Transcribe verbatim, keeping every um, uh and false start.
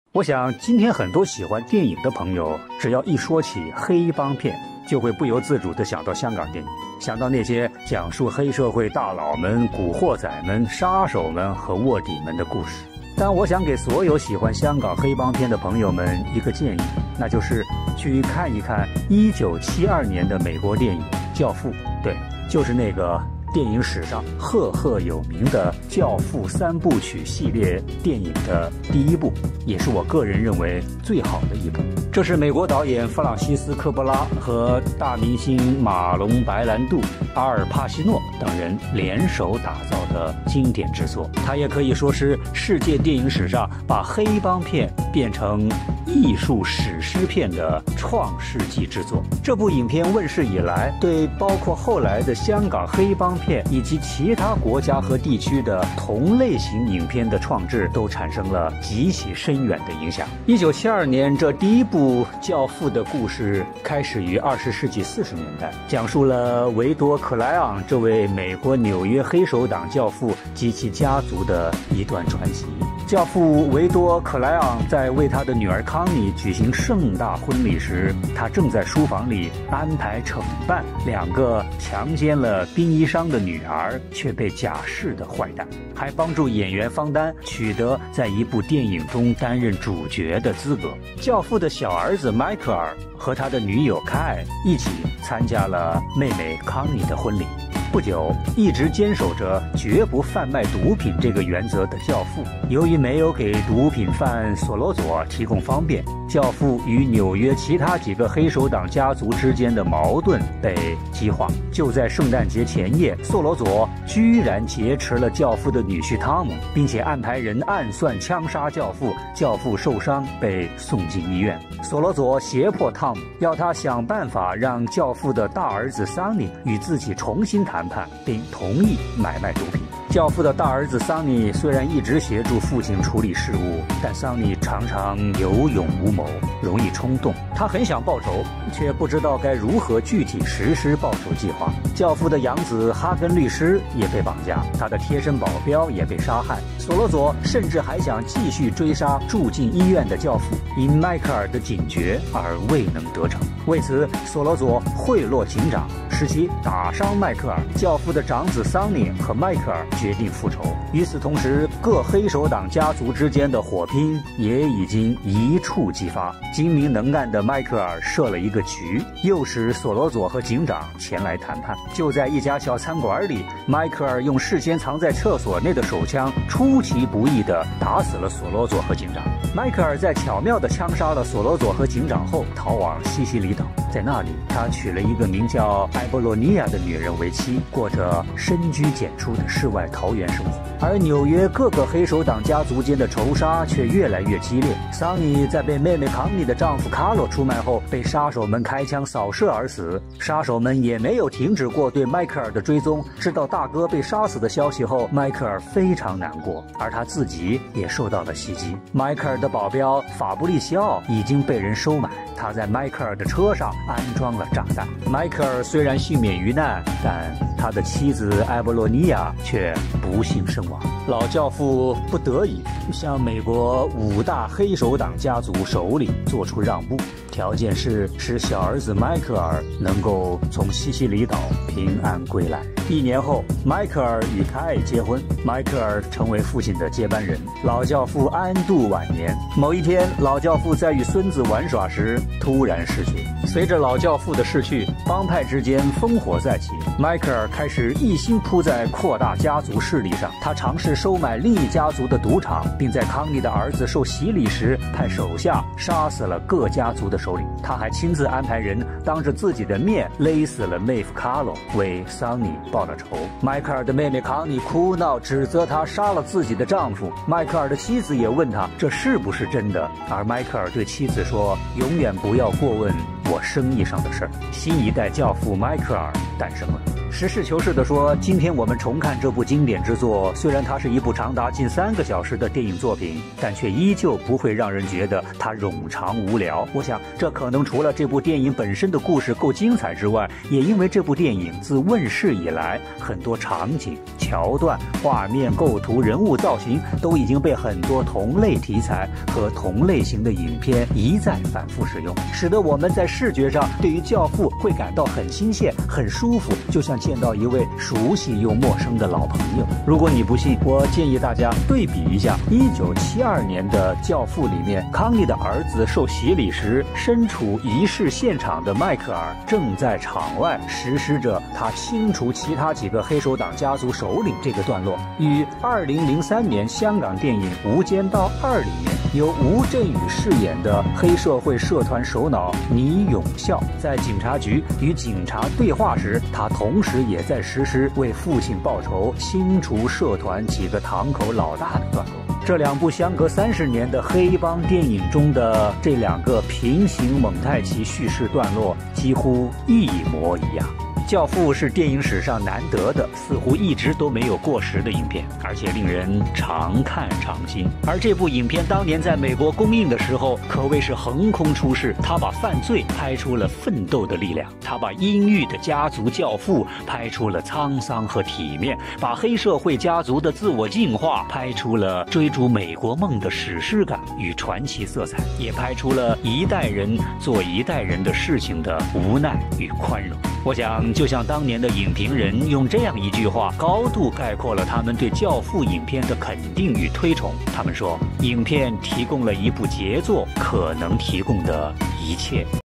我想今天很多喜欢电影的朋友，只要一说起黑帮片，就会不由自主地想到香港电影，想到那些讲述黑社会大佬们、古惑仔们、杀手们和卧底们的故事。但我想给所有喜欢香港黑帮片的朋友们一个建议，那就是去看一看一九七二年的美国电影《教父》，对，就是那个电影史上赫赫有名的《教父》三部曲系列电影的第一部，也是我个人认为最好的一部。这是美国导演弗朗西斯科波拉和大明星马龙白兰度、阿尔帕西诺等人联手打造的经典之作。它也可以说是世界电影史上把黑帮片变成艺术史诗片的创世纪之作。这部影片问世以来，对包括后来的香港黑帮片以及其他国家和地区的同类型影片的创制都产生了极其深远的影响。一九七二年，这第一部《教父》的故事开始于二十世纪四十年代，讲述了维多·克莱昂这位美国纽约黑手党教父及其家族的一段传奇。教父维多·克莱昂在为他的女儿康妮举行盛大婚礼时，他正在书房里安排惩办两个强奸了殡仪商的女儿却被假释的坏蛋，还帮助演员方丹取得在一部电影中担任主角的资格。教父的小儿子迈克尔和他的女友凯一起参加了妹妹康妮的婚礼。不久，一直坚守着绝不贩卖毒品这个原则的教父，由于没有给毒品贩索罗佐提供方便，教父与纽约其他几个黑手党家族之间的矛盾被激化。就在圣诞节前夜，索罗佐居然劫持了教父的女婿汤姆，并且安排人暗算枪杀教父，教父受伤被送进医院。索罗佐胁迫汤姆，要他想办法让教父的大儿子桑尼与自己重新谈谈判，并同意买卖毒品。教父的大儿子桑尼虽然一直协助父亲处理事务，但桑尼常常有勇无谋，容易冲动。他很想报仇，却不知道该如何具体实施报仇计划。教父的养子哈根律师也被绑架，他的贴身保镖也被杀害。索罗佐甚至还想继续追杀住进医院的教父，因迈克尔的警觉而未能得逞。为此，索罗佐贿赂警长，使其打伤迈克尔。教父的长子桑尼和迈克尔决定复仇。与此同时，各黑手党家族之间的火拼也已经一触即发。精明能干的迈克尔设了一个局，诱使索罗佐和警长前来谈判。就在一家小餐馆里，迈克尔用事先藏在厕所内的手枪出其不意地打死了索罗佐和警长。迈克尔在巧妙地枪杀了索罗佐和警长后，逃往西西里岛。在那里，他娶了一个名叫埃波罗尼亚的女人为妻，过着深居简出的世外桃源生活。而纽约各个黑手党家族间的仇杀却越来越激烈。桑尼在被妹妹康妮的丈夫卡洛出卖后，被杀手们开枪扫射而死。杀手们也没有停止过对迈克尔的追踪。知道大哥被杀死的消息后，迈克尔非常难过，而他自己也受到了袭击。迈克尔的保镖法布利西奥已经被人收买，他在迈克尔的车上安装了炸弹。迈克尔虽然幸免于难，但他的妻子埃波罗尼亚却不幸身亡。老教父不得已向美国五大黑手党家族首领做出让步，条件是使小儿子迈克尔能够从西西里岛平安归来。一年后，迈克尔与凯结婚，迈克尔成为父亲的接班人。老教父安度晚年。某一天，老教父在与孙子玩耍时突然逝去。随着老教父的逝去，帮派之间烽火再起。迈克尔开始一心扑在扩大家族势力上，他尝试收买另一家族的赌场，并在康妮的儿子受洗礼时派手下杀死了各家族的首领。他还亲自安排人当着自己的面勒死了妹夫卡洛，为桑尼报了仇。迈克尔的妹妹康妮哭闹指责他杀了自己的丈夫。迈克尔的妻子也问他这是不是真的，而迈克尔对妻子说，永远不要过问我生意上的事儿。新一代教父迈克尔诞生了。 实事求是地说，今天我们重看这部经典之作，虽然它是一部长达近三个小时的电影作品，但却依旧不会让人觉得它冗长无聊。我想，这可能除了这部电影本身的故事够精彩之外，也因为这部电影自问世以来，很多场景、桥段、画面构图、人物造型都已经被很多同类题材和同类型的影片一再反复使用，使得我们在视觉上对于《教父》会感到很新鲜、很舒服，就像见到一位熟悉又陌生的老朋友。如果你不信，我建议大家对比一下一九七二年的《教父》里面，康利的儿子受洗礼时，身处仪式现场的迈克尔正在场外实施着他清除其他几个黑手党家族首领这个段落，与二零零三年香港电影《无间道二》里面由吴镇宇饰演的黑社会社团首脑倪永孝在警察局与警察对话时，他同时也在实施为父亲报仇、清除社团几个堂口老大的段落。这两部相隔三十年的黑帮电影中的这两个平行蒙太奇叙事段落几乎一模一样。《教父》是电影史上难得的，似乎一直都没有过时的影片，而且令人常看常新。而这部影片当年在美国公映的时候，可谓是横空出世。他把犯罪拍出了奋斗的力量，他把阴郁的家族教父拍出了沧桑和体面，把黑社会家族的自我进化拍出了追逐美国梦的史诗感与传奇色彩，也拍出了一代人做一代人的事情的无奈与宽容。我想，就像当年的影评人用这样一句话高度概括了他们对《教父》影片的肯定与推崇。他们说，影片提供了一部杰作可能提供的一切。